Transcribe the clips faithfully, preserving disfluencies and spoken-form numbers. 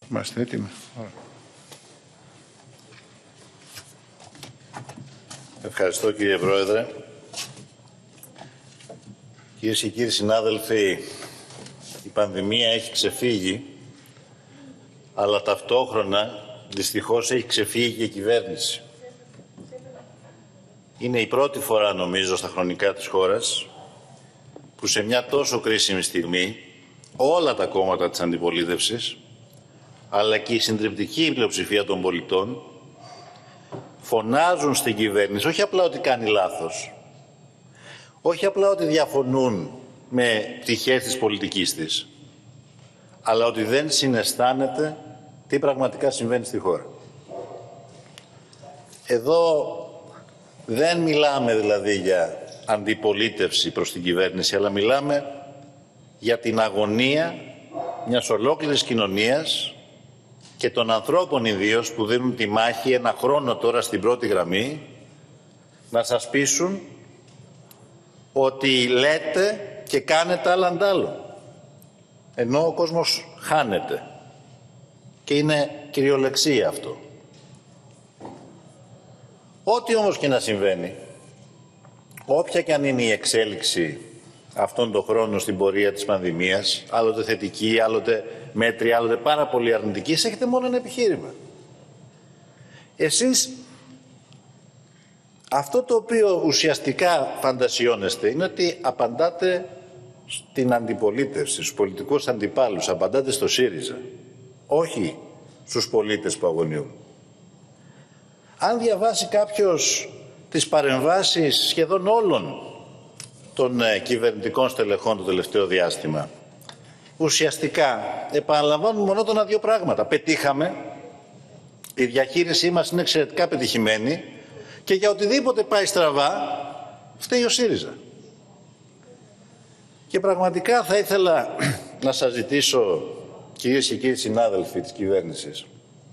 Είμαστε έτοιμοι. Ευχαριστώ, κύριε Πρόεδρε. Κυρίες και κύριοι συνάδελφοι, η πανδημία έχει ξεφύγει, αλλά ταυτόχρονα δυστυχώς έχει ξεφύγει και η κυβέρνηση. Είναι η πρώτη φορά, νομίζω, στα χρονικά της χώρας που σε μια τόσο κρίσιμη στιγμή όλα τα κόμματα της αντιπολίτευσης, αλλά και η συντριπτική πλειοψηφία των πολιτών, φωνάζουν στην κυβέρνηση όχι απλά ότι κάνει λάθος, όχι απλά ότι διαφωνούν με πτυχές της πολιτικής της, αλλά ότι δεν συναισθάνεται τι πραγματικά συμβαίνει στη χώρα. Εδώ δεν μιλάμε δηλαδή για αντιπολίτευση προς την κυβέρνηση, αλλά μιλάμε για την αγωνία μιας ολόκληρης κοινωνίας και των ανθρώπων ιδίως που δίνουν τη μάχη ένα χρόνο τώρα στην πρώτη γραμμή, να σας πείσουν ότι λέτε και κάνετε άλλα αντάλλο, ενώ ο κόσμος χάνεται. Και είναι κυριολεξία αυτό. Ό,τι όμως και να συμβαίνει, όποια και αν είναι η εξέλιξη αυτόν τον χρόνο στην πορεία της πανδημίας, άλλοτε θετική, άλλοτε μέτρη, άλλοτε πάρα πολύ αρνητική, έχετε μόνο ένα επιχείρημα. Εσείς αυτό το οποίο ουσιαστικά φαντασιώνεστε είναι ότι απαντάτε στην αντιπολίτευση, στους πολιτικούς αντιπάλους, απαντάτε στο ΣΥΡΙΖΑ, όχι στους πολίτες που αγωνιούν. Αν διαβάσει κάποιος τις παρεμβάσεις σχεδόν όλων των ε, κυβερνητικών στελεχών το τελευταίο διάστημα, ουσιαστικά επαναλαμβάνουν μονότονα δύο πράγματα. Πετύχαμε, η διαχείρισή μας είναι εξαιρετικά πετυχημένη και για οτιδήποτε πάει στραβά φταίει ο ΣΥΡΙΖΑ. Και πραγματικά θα ήθελα να σας ζητήσω, κυρίες και κύριοι συνάδελφοι της κυβέρνησης,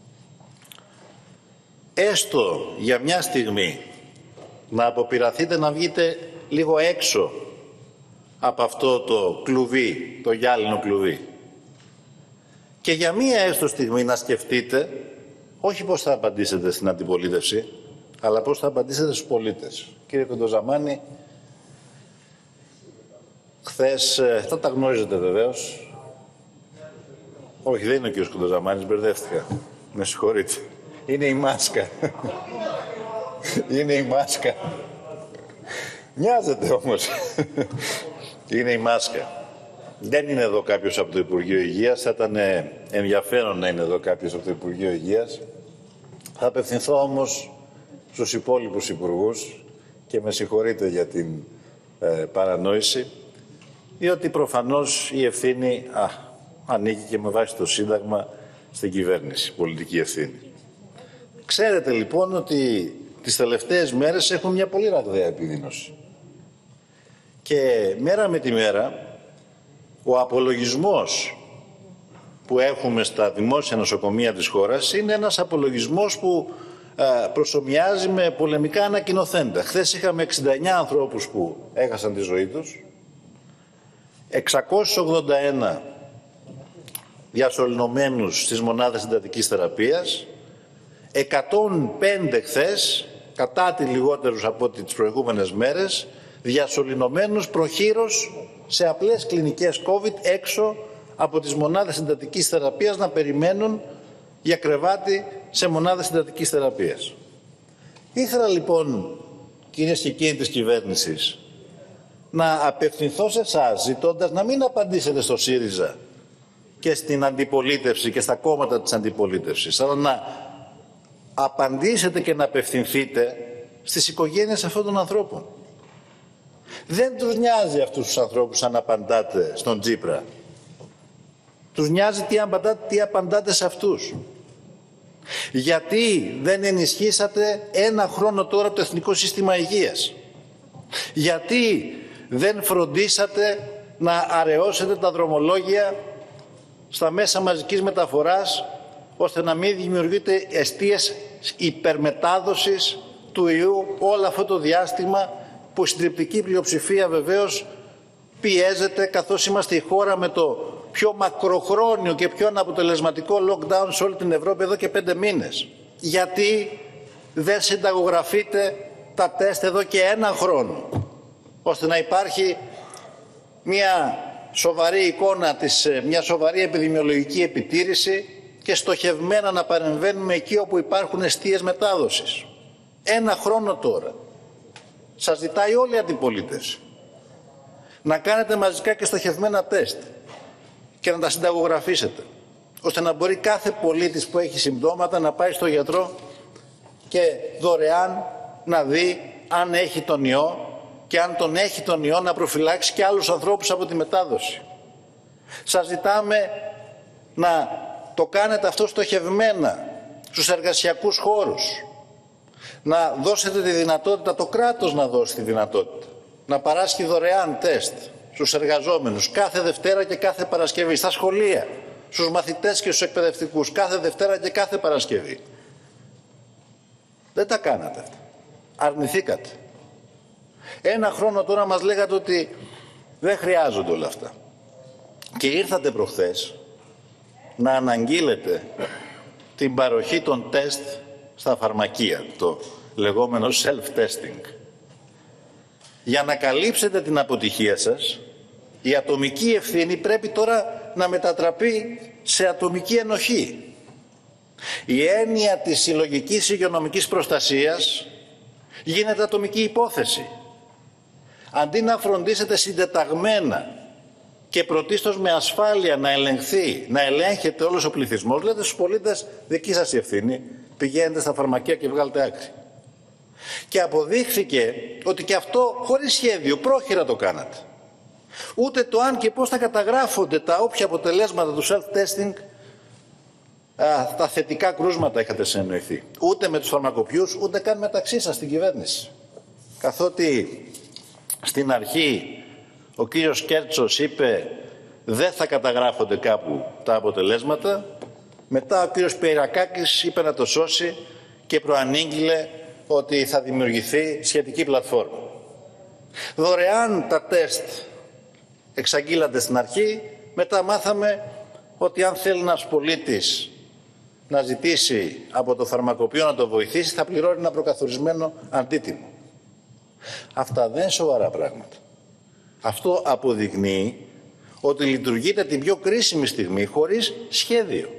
έστω για μια στιγμή να αποπειραθείτε να βγείτε λίγο έξω από αυτό το κλουβί, το γυάλινο κλουβί, και για μία έστω στιγμή να σκεφτείτε όχι πώς θα απαντήσετε στην αντιπολίτευση, αλλά πώς θα απαντήσετε στους πολίτες. Κύριε Κοντοζαμάνη, χθες, θα τα γνώριζετε βεβαίως. Όχι, δεν είναι ο κύριος Κοντοζαμάνης, μπερδεύτηκα. Με συγχωρείτε. Είναι η μάσκα. Είναι η μάσκα. Μοιάζεται όμως. Είναι η μάσκα. Δεν είναι εδώ κάποιος από το Υπουργείο Υγείας. Θα ήταν ενδιαφέρον να είναι εδώ κάποιος από το Υπουργείο Υγείας. Θα απευθυνθώ όμως στους υπόλοιπους υπουργούς και με συγχωρείτε για την ε, παρανόηση, διότι προφανώς η ευθύνη α, ανήκει και με βάση το Σύνταγμα στην κυβέρνηση, πολιτική ευθύνη. Ξέρετε λοιπόν ότι τις τελευταίες μέρες έχουν μια πολύ ραγδαία επιδείνωση. Και μέρα με τη μέρα ο απολογισμός που έχουμε στα δημόσια νοσοκομεία της χώρας είναι ένας απολογισμός που ε, προσομοιάζει με πολεμικά ανακοινοθέντα. Χθες είχαμε εξήντα εννέα ανθρώπους που έχασαν τη ζωή τους, εξακόσιους ογδόντα ένα διασωληνωμένους στις μονάδες εντατικής θεραπείας, εκατόν πέντε χθες, κατά τη λιγότερους από τις προηγούμενες μέρες, διασωληνωμένους προχείρως σε απλές κλινικές COVID έξω από τις μονάδες εντατικής θεραπείας να περιμένουν για κρεβάτι σε μονάδες εντατικής θεραπείας. Ήθελα λοιπόν, κυρίες και κύριοι της κυβέρνησης, να απευθυνθώ σε εσάς ζητώντας να μην απαντήσετε στο ΣΥΡΙΖΑ και στην αντιπολίτευση και στα κόμματα της αντιπολίτευσης, αλλά να απαντήσετε και να απευθυνθείτε στις οικογένειες αυτών των ανθρώπων. Δεν τους νοιάζει αυτούς τους ανθρώπους αν απαντάτε στον Τσίπρα. Τους νοιάζει τι απαντάτε, τι απαντάτε σε αυτούς. Γιατί δεν ενισχύσατε ένα χρόνο τώρα το Εθνικό Σύστημα Υγείας. Γιατί δεν φροντίσατε να αραιώσετε τα δρομολόγια στα μέσα μαζικής μεταφοράς, ώστε να μην δημιουργείται εστίες υπερμετάδοσης του ιού όλο αυτό το διάστημα που η συντριπτική πλειοψηφία βεβαίως πιέζεται, καθώς είμαστε η χώρα με το πιο μακροχρόνιο και πιο αναποτελεσματικό lockdown σε όλη την Ευρώπη εδώ και πέντε μήνες. Γιατί δεν συνταγογραφείτε τα τεστ εδώ και ένα χρόνο, ώστε να υπάρχει μια σοβαρή εικόνα, της, μια σοβαρή επιδημιολογική επιτήρηση και στοχευμένα να παρεμβαίνουμε εκεί όπου υπάρχουν εστίες μετάδοσης. Ένα χρόνο τώρα. Σας ζητάει όλη η αντιπολίτευση να κάνετε μαζικά και στοχευμένα τεστ και να τα συνταγογραφήσετε, ώστε να μπορεί κάθε πολίτης που έχει συμπτώματα να πάει στο γιατρό και δωρεάν να δει αν έχει τον ιό και αν τον έχει τον ιό να προφυλάξει και άλλους ανθρώπους από τη μετάδοση. Σας ζητάμε να το κάνετε αυτό στοχευμένα στους εργασιακούς χώρους. Να δώσετε τη δυνατότητα, το κράτος να δώσει τη δυνατότητα, να παράσχει δωρεάν τεστ στους εργαζόμενους κάθε Δευτέρα και κάθε Παρασκευή, στα σχολεία, στους μαθητές και στους εκπαιδευτικούς, κάθε Δευτέρα και κάθε Παρασκευή. Δεν τα κάνατε αυτά. Αρνηθήκατε. Ένα χρόνο τώρα μας λέγατε ότι δεν χρειάζονται όλα αυτά. Και ήρθατε προχθές να αναγγείλετε την παροχή των τεστ στα φαρμακεία, το λεγόμενο self-testing. Για να καλύψετε την αποτυχία σας, η ατομική ευθύνη πρέπει τώρα να μετατραπεί σε ατομική ενοχή. Η έννοια της συλλογικής υγειονομικής προστασίας γίνεται ατομική υπόθεση. Αντί να φροντίσετε συντεταγμένα και πρωτίστως με ασφάλεια να ελεγχθεί, να ελέγχεται όλος ο πληθυσμός, λέτε στους πολίτες, δική σας η ευθύνη, πηγαίνετε στα φαρμακεία και βγάλετε άκρη. Και αποδείχθηκε ότι και αυτό χωρίς σχέδιο, πρόχειρα το κάνατε. Ούτε το αν και πώς θα καταγράφονται τα όποια αποτελέσματα του self-testing, α, τα θετικά κρούσματα είχατε συνεννοηθεί. Ούτε με τους φαρμακοποιούς, ούτε καν μεταξύ σας στην κυβέρνηση. Καθότι στην αρχή ο κύριος Κέρτσος είπε δεν θα καταγράφονται κάπου τα αποτελέσματα, μετά ο κύριος Πειρακάκης είπε να το σώσει και προανήγγειλε ότι θα δημιουργηθεί σχετική πλατφόρμα. Δωρεάν τα τεστ εξαγγείλατε στην αρχή, μετά μάθαμε ότι αν θέλει ένας πολίτης να ζητήσει από το φαρμακοποιό να το βοηθήσει, θα πληρώνει ένα προκαθορισμένο αντίτιμο. Αυτά δεν είναι σοβαρά πράγματα. Αυτό αποδεικνύει ότι λειτουργείτε την πιο κρίσιμη στιγμή χωρίς σχέδιο.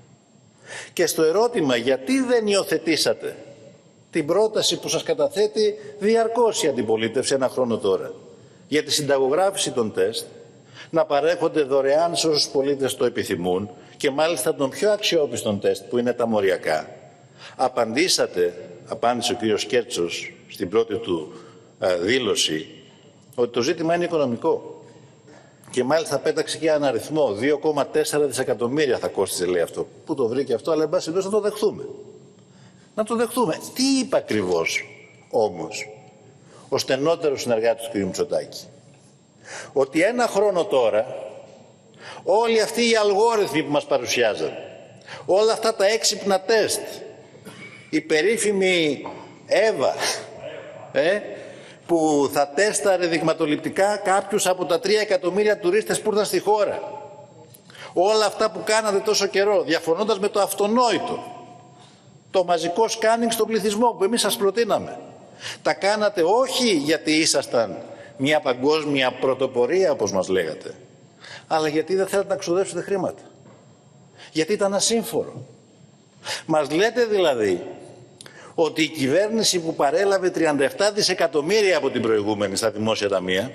Και στο ερώτημα γιατί δεν υιοθετήσατε την πρόταση που σας καταθέτει διαρκώς η αντιπολίτευση ένα χρόνο τώρα, για τη συνταγογράφηση των τεστ, να παρέχονται δωρεάν σε όσους πολίτες το επιθυμούν και μάλιστα των πιο αξιόπιστων τεστ που είναι τα μοριακά, απαντήσατε, απάντησε ο κύριος Κέρτσος στην πρώτη του α, δήλωση, ότι το ζήτημα είναι οικονομικό. Και μάλιστα πέταξε και ένα αριθμό, δύο κόμμα τέσσερα δισεκατομμύρια θα κόστιζε, λέει αυτό. Πού το βρήκε αυτό, αλλά εν πάση περιπτώσει να το δεχθούμε. Να το δεχτούμε. Τι είπε ακριβώς όμως ο στενότερος συνεργάτης του κ. Μητσοτάκη? Ότι ένα χρόνο τώρα όλοι αυτοί οι αλγόριθμοι που μας παρουσιάζαν, όλα αυτά τα έξυπνα τεστ, η περίφημη Εύα, ε, που θα τέσταρε δειγματοληπτικά κάποιους από τα τρία εκατομμύρια τουρίστες που ήρθαν στη χώρα, όλα αυτά που κάνατε τόσο καιρό, διαφωνώντας με το αυτονόητο, το μαζικό σκάνινγκ στον πληθυσμό που εμείς σας προτείναμε. Τα κάνατε όχι γιατί ήσασταν μια παγκόσμια πρωτοπορία, όπως μας λέγατε, αλλά γιατί δεν θέλατε να ξοδέψετε χρήματα. Γιατί ήταν ασύμφορο. Μας λέτε δηλαδή ότι η κυβέρνηση που παρέλαβε τριάντα επτά δισεκατομμύρια από την προηγούμενη στα δημόσια ταμεία,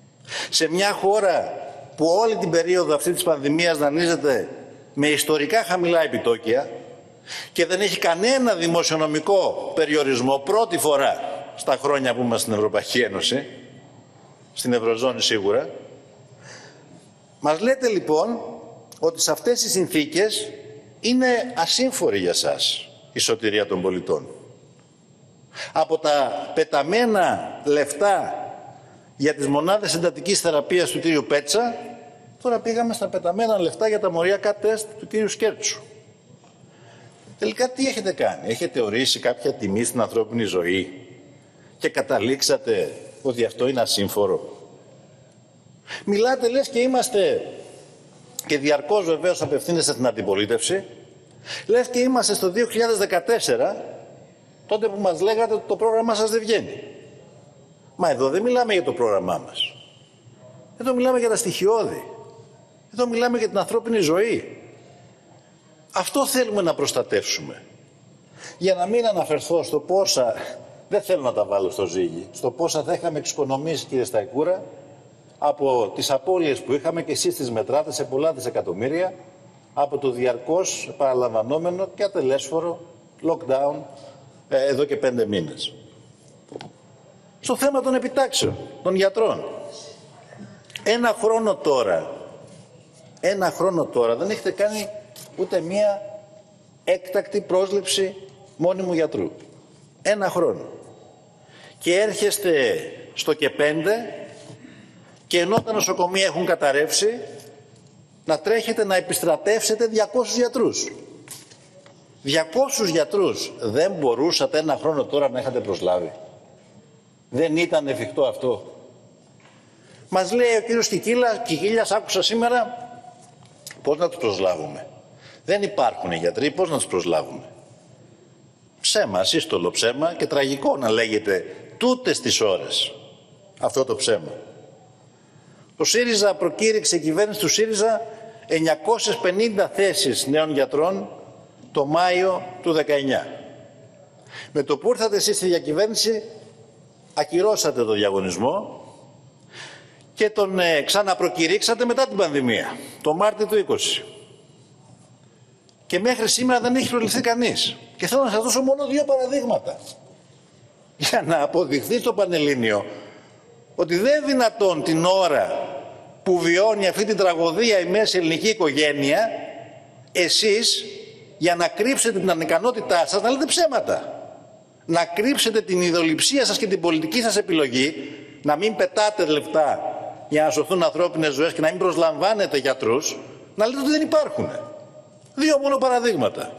σε μια χώρα που όλη την περίοδο αυτή της πανδημίας δανείζεται με ιστορικά χαμηλά επιτόκια και δεν έχει κανένα δημοσιονομικό περιορισμό, πρώτη φορά στα χρόνια που είμαστε στην Ευρωπαϊκή Ένωση, στην Ευρωζώνη σίγουρα, μας λέτε λοιπόν ότι σε αυτές τις συνθήκες είναι ασύμφορη για σας η σωτηρία των πολιτών. Από τα πεταμένα λεφτά για τις μονάδες εντατικής θεραπείας του κύριου Πέτσα, τώρα πήγαμε στα πεταμένα λεφτά για τα μοριακά τεστ του κύριου Σκέρτσου. Τελικά τι έχετε κάνει? Έχετε ορίσει κάποια τιμή στην ανθρώπινη ζωή και καταλήξατε ότι αυτό είναι ασύμφορο? Μιλάτε λες και είμαστε και διαρκώς βεβαίως απευθύνεστε στην αντιπολίτευση, λες και είμαστε στο δύο χιλιάδες δεκατέσσερα, τότε που μας λέγατε ότι το πρόγραμμά σας δεν βγαίνει. Μα εδώ δεν μιλάμε για το πρόγραμμά μας. Εδώ μιλάμε για τα στοιχειώδη. Εδώ μιλάμε για την ανθρώπινη ζωή. Αυτό θέλουμε να προστατεύσουμε. Για να μην αναφερθώ στο πόσα, δεν θέλω να τα βάλω στο ζύγι, στο πόσα θα είχαμε εξοικονομήσει, κύριε Σταϊκούρα, από τις απώλειες που είχαμε και εσείς τις μετράτε σε πολλά δισεκατομμύρια, από το διαρκώς παραλαμβανόμενο και ατελέσφορο lockdown ε, εδώ και πέντε μήνες. Στο θέμα των επιτάξεων, των γιατρών. Ένα χρόνο τώρα, ένα χρόνο τώρα δεν έχετε κάνει ούτε μία έκτακτη πρόσληψη μόνιμου γιατρού. Ένα χρόνο. Και έρχεστε στο και πέντε και ενώ τα νοσοκομεία έχουν καταρρεύσει, να τρέχετε να επιστρατεύσετε διακόσιους γιατρούς. διακόσιους γιατρούς δεν μπορούσατε ένα χρόνο τώρα να είχατε προσλάβει? Δεν ήταν εφικτό αυτό? Μας λέει ο κύριος Κικίλιας, άκουσα σήμερα, πώς να τους προσλάβουμε? Δεν υπάρχουν οι γιατροί, πώς να τους προσλάβουμε? Ψέμα, ασύστολο ψέμα και τραγικό να λέγεται τούτες τις ώρες αυτό το ψέμα. Το ΣΥΡΙΖΑ προκήρυξε, η κυβέρνηση του ΣΥΡΙΖΑ, εννιακόσιες πενήντα θέσεις νέων γιατρών το Μάιο του δεκαεννιά. Με το που ήρθατε εσείς στη διακυβέρνηση, ακυρώσατε το διαγωνισμό και τον ε, ξαναπροκηρύξατε μετά την πανδημία, το Μάρτιο του είκοσι. Και μέχρι σήμερα δεν έχει προληφθεί κανείς. Και θέλω να σας δώσω μόνο δύο παραδείγματα για να αποδειχθεί στο Πανελλήνιο ότι δεν είναι δυνατόν την ώρα που βιώνει αυτή την τραγωδία η μέση ελληνική οικογένεια, εσείς για να κρύψετε την ανικανότητά σας να λέτε ψέματα. Να κρύψετε την ιδεολειψία σας και την πολιτική σας επιλογή, να μην πετάτε λεφτά για να σωθούν ανθρώπινες ζωές και να μην προσλαμβάνετε γιατρούς, να λέτε ότι δεν υπάρχουν. Δύο μόνο παραδείγματα.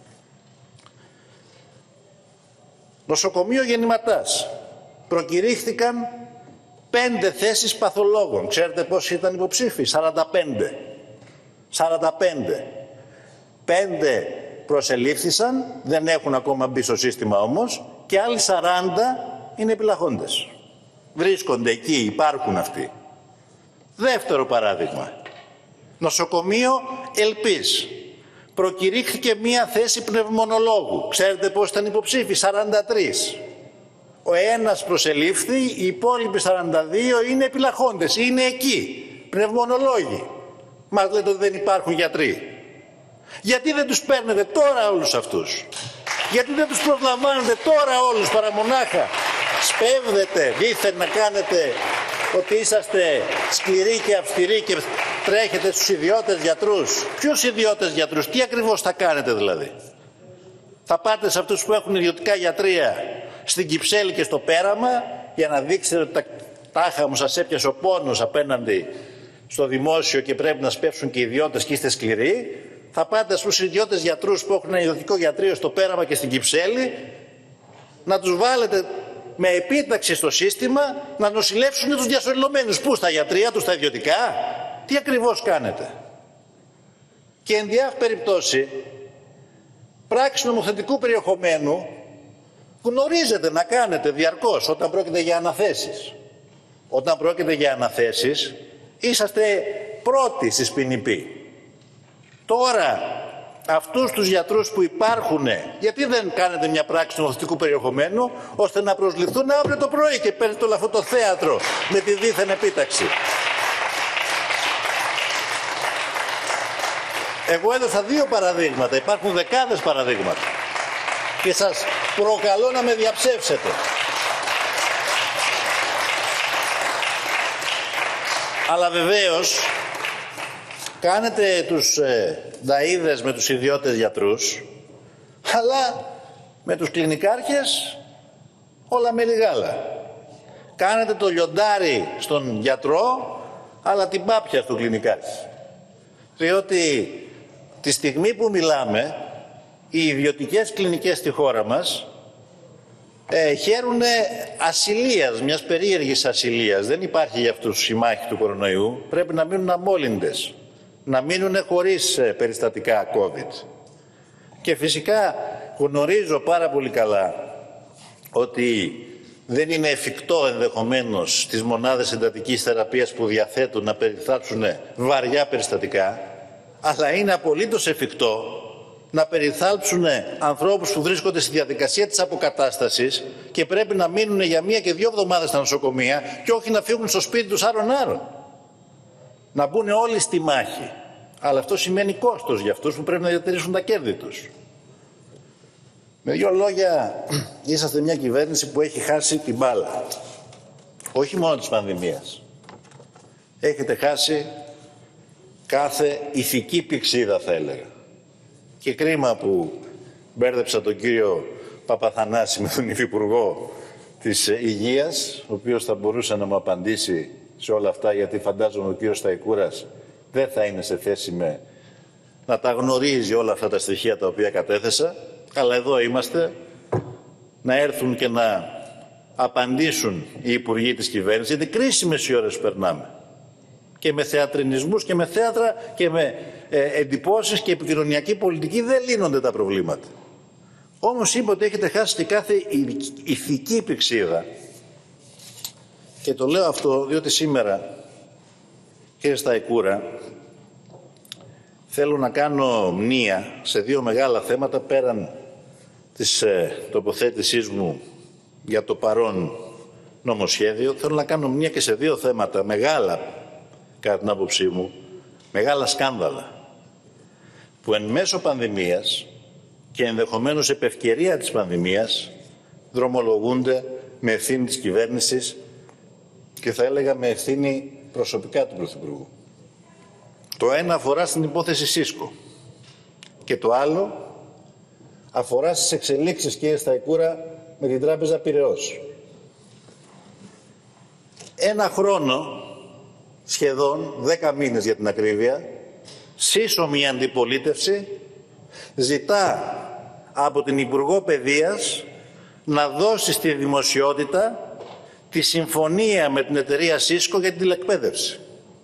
Νοσοκομείο Γεννηματάς. Προκηρύχθηκαν πέντε θέσεις παθολόγων. Ξέρετε πόσοι ήταν υποψήφοι? σαράντα πέντε. σαράντα πέντε. Πέντε προσελήφθησαν, δεν έχουν ακόμα μπει στο σύστημα όμως, και άλλοι σαράντα είναι επιλαχόντες. Βρίσκονται εκεί, υπάρχουν αυτοί. Δεύτερο παράδειγμα. Νοσοκομείο Ελπής. Προκηρύχθηκε μία θέση πνευμονολόγου. Ξέρετε πώς ήταν υποψήφοι? σαράντα τρία. Ο ένας προσελήφθη, οι υπόλοιποι σαράντα δύο είναι επιλαχόντες, είναι εκεί, πνευμονολόγοι. Μας λέτε ότι δεν υπάρχουν γιατροί. Γιατί δεν τους παίρνετε τώρα όλους αυτούς? Γιατί δεν τους προσλαμβάνετε τώρα όλους, παρά μονάχα σπέβδετε δήθεν να κάνετε ότι είσαστε σκληροί και αυστηροί και τρέχετε στους ιδιώτες γιατρούς? Ποιους ιδιώτες γιατρούς? Τι ακριβώς θα κάνετε δηλαδή? Θα πάτε σε αυτούς που έχουν ιδιωτικά γιατρία στην Κυψέλη και στο Πέραμα για να δείξετε ότι τα τάχα μου σας έπιασε ο πόνος απέναντι στο δημόσιο και πρέπει να σπεύσουν και οι ιδιώτες και είστε σκληροί? Θα πάτε στους ιδιώτες γιατρούς που έχουν ένα ιδιωτικό γιατρείο στο Πέραμα και στην Κυψέλη να τους βάλετε με επίταξη στο σύστημα να νοσηλεύσουν τους διασωλωμένους? Πού? Στα γιατρία τους, στα ιδιωτικά? Τι ακριβώς κάνετε? Και εν διάφ περιπτώσει, πράξη νομοθετικού περιεχομένου γνωρίζετε να κάνετε διαρκώς όταν πρόκειται για αναθέσεις. Όταν πρόκειται για αναθέσεις, είσαστε πρώτοι στις ποινικοί. Τώρα, αυτούς τους γιατρούς που υπάρχουν, γιατί δεν κάνετε μια πράξη νομοθετικού περιεχομένου, ώστε να προσληφθούν αύριο το πρωί και παίρνετε όλο αυτό το θέατρο με τη δίθεν επίταξη? Εγώ έδωσα δύο παραδείγματα, υπάρχουν δεκάδες παραδείγματα και σας προκαλώ να με διαψεύσετε. Αλλά βεβαίως κάνετε τους ε, νταΐδες με τους ιδιώτες γιατρούς, αλλά με τους κλινικάρχες όλα με λιγάλα. Κάνετε το λιοντάρι στον γιατρό, αλλά την πάπια του κλινικάρχη. Διότι τη στιγμή που μιλάμε, οι ιδιωτικές κλινικές στη χώρα μας ε, χαίρουν ασυλίας, μιας περίεργης ασυλίας. Δεν υπάρχει για αυτούς η μάχη του κορονοϊού. Πρέπει να μείνουν αμόλυντες. να μείνουν χωρίς περιστατικά COVID. Και φυσικά γνωρίζω πάρα πολύ καλά ότι δεν είναι εφικτό ενδεχομένως στις μονάδες εντατικής θεραπείας που διαθέτουν να περιθάλψουν βαριά περιστατικά, αλλά είναι απολύτως εφικτό να περιθάλψουν ανθρώπους που βρίσκονται στη διαδικασία της αποκατάστασης και πρέπει να μείνουν για μία και δύο εβδομάδες στα νοσοκομεία και όχι να φύγουν στο σπίτι τους άρον-άρον. Να μπουν όλοι στη μάχη. Αλλά αυτό σημαίνει κόστος για αυτούς που πρέπει να διατηρήσουν τα κέρδη τους. Με δύο λόγια, είσαστε μια κυβέρνηση που έχει χάσει την μπάλα. Όχι μόνο της πανδημίας. Έχετε χάσει κάθε ηθική πηξίδα, θα έλεγα. Και κρίμα που μπέρδεψα τον κύριο Παπαθανάση με τον Υφυπουργό της Υγείας, ο οποίος θα μπορούσε να μου απαντήσει σε όλα αυτά, γιατί φαντάζομαι ο κύριος Σταϊκούρας δεν θα είναι σε θέση με να τα γνωρίζει όλα αυτά τα στοιχεία τα οποία κατέθεσα. Αλλά εδώ είμαστε, να έρθουν και να απαντήσουν οι υπουργοί της κυβέρνησης, γιατί κρίσιμες οι ώρες περνάμε. Και με θεατρινισμούς και με θέατρα και με ε, εντυπώσεις και επικοινωνιακή πολιτική δεν λύνονται τα προβλήματα. Όμως είπε ότι έχετε χάσει και κάθε ηθική πηξίδα. Και το λέω αυτό διότι σήμερα, κύριε Σταϊκούρα, θέλω να κάνω μνήα σε δύο μεγάλα θέματα πέραν της ε, τοποθέτησής μου για το παρόν νομοσχέδιο. Θέλω να κάνω μνήα και σε δύο θέματα μεγάλα, κατά την άποψή μου, μεγάλα σκάνδαλα, που εν μέσω πανδημίας και ενδεχομένως επ' ευκαιρία της πανδημίας δρομολογούνται με ευθύνη της κυβέρνησης και θα έλεγα με ευθύνη προσωπικά του Πρωθυπουργού. Το ένα αφορά στην υπόθεση Σίσκο και το άλλο αφορά στις εξελίξεις, κύριε Σταϊκούρα, με την Τράπεζα Πειραιώς. Ένα χρόνο, σχεδόν δέκα μήνες για την ακρίβεια, σύσσωμη αντιπολίτευση ζητά από την Υπουργό Παιδείας να δώσει στη δημοσιότητα τη συμφωνία με την εταιρεία Σίσκο για την τηλεκπαίδευση.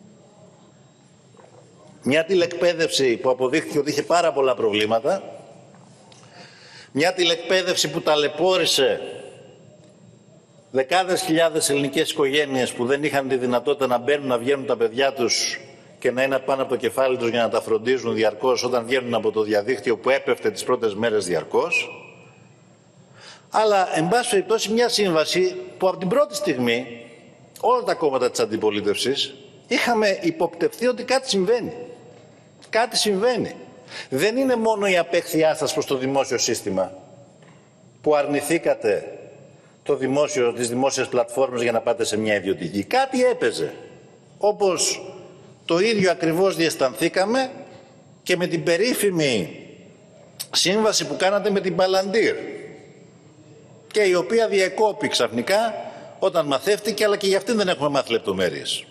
Μια τηλεκπαίδευση που αποδείχθηκε ότι είχε πάρα πολλά προβλήματα, μια τηλεκπαίδευση που ταλαιπώρησε δεκάδες χιλιάδες ελληνικές οικογένειες που δεν είχαν τη δυνατότητα να μπαίνουν, να βγαίνουν τα παιδιά τους και να είναι πάνω από το κεφάλι τους για να τα φροντίζουν διαρκώς όταν βγαίνουν από το διαδίκτυο που έπεφτε τις πρώτες μέρες διαρκώς. Αλλά, εν πάση περιπτώσει, μια σύμβαση που από την πρώτη στιγμή όλα τα κόμματα της αντιπολίτευσης είχαμε υποπτευθεί ότι κάτι συμβαίνει. Κάτι συμβαίνει. Δεν είναι μόνο η απέχθειά σας προς το δημόσιο σύστημα που αρνηθήκατε το δημόσιο, τις δημόσιες πλατφόρμες για να πάτε σε μια ιδιωτική. Κάτι έπαιζε. Όπως το ίδιο ακριβώς διαισθανθήκαμε και με την περίφημη σύμβαση που κάνατε με την Παλαντήρ και η οποία διεκόπη ξαφνικά όταν μαθεύτηκε, αλλά και για αυτήν δεν έχουμε μάθει λεπτομέρειες.